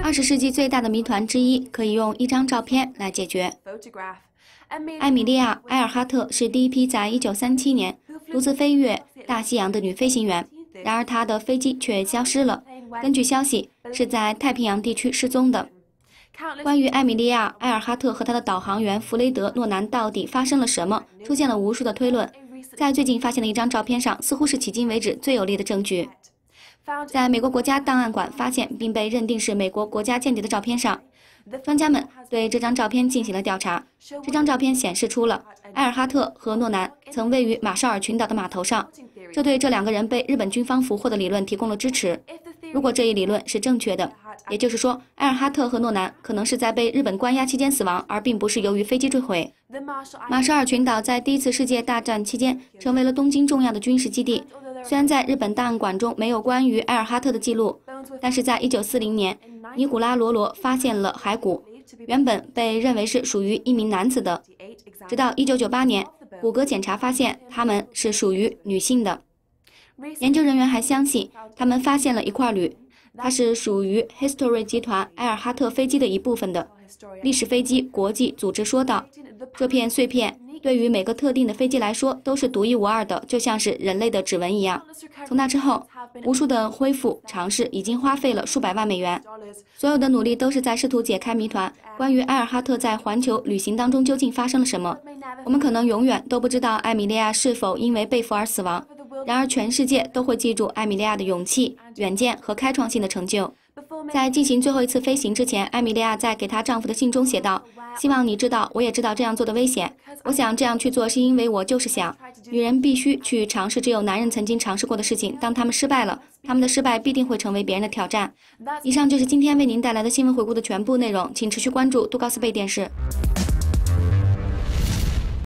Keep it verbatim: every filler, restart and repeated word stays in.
二十世纪最大的谜团之一可以用一张照片来解决。艾米莉亚·埃尔哈特是第一批在一九三七年独自飞越大西洋的女飞行员，然而她的飞机却消失了。根据消息，是在太平洋地区失踪的。关于艾米莉亚·埃尔哈特和她的导航员弗雷德·诺南到底发生了什么，出现了无数的推论。在最近发现的一张照片上，似乎是迄今为止最有力的证据。在美国国家档案馆发现并被认定是美国国家间谍的照片上，专家们对这张照片进行了调查。这张照片显示出了埃尔哈特和诺南曾位于马绍尔群岛的码头上，这对这两个人被日本军方俘获的理论提供了支持。如果这一理论是正确的，也就是说，埃尔哈特和诺南可能是在被日本关押期间死亡，而并不是由于飞机坠毁。马绍尔群岛在第一次世界大战期间成为了东京重要的军事基地。虽然在日本档案馆中没有关于埃尔哈特的记录，但是在一九四零年，尼古拉罗罗发现了骸骨，原本被认为是属于一名男子的，直到一九九八年，骨骼检查发现他们是属于女性的。研究人员还相信，他们发现了一块铝，它是属于 History 集团埃尔哈特飞机的一部分的。历史飞机国际组织说道，这片碎片对于每个特定的飞机来说都是独一无二的，就像是人类的指纹一样。从那之后，无数的恢复尝试已经花费了数百万美元，所有的努力都是在试图解开谜团，关于埃尔哈特在环球旅行当中究竟发生了什么。我们可能永远都不知道艾米莉亚是否因为被俘而死亡，然而全世界都会记住艾米莉亚的勇气、远见和开创性的成就。在进行最后一次飞行之前，艾米莉亚在给她丈夫的信中写道，希望你知道，我也知道这样做的危险，我想这样去做是因为我就是想，女人必须去尝试只有男人曾经尝试过的事情，当他们失败了，他们的失败必定会成为别人的挑战。以上就是今天为您带来的新闻回顾的全部内容，请持续关注杜高斯贝电视。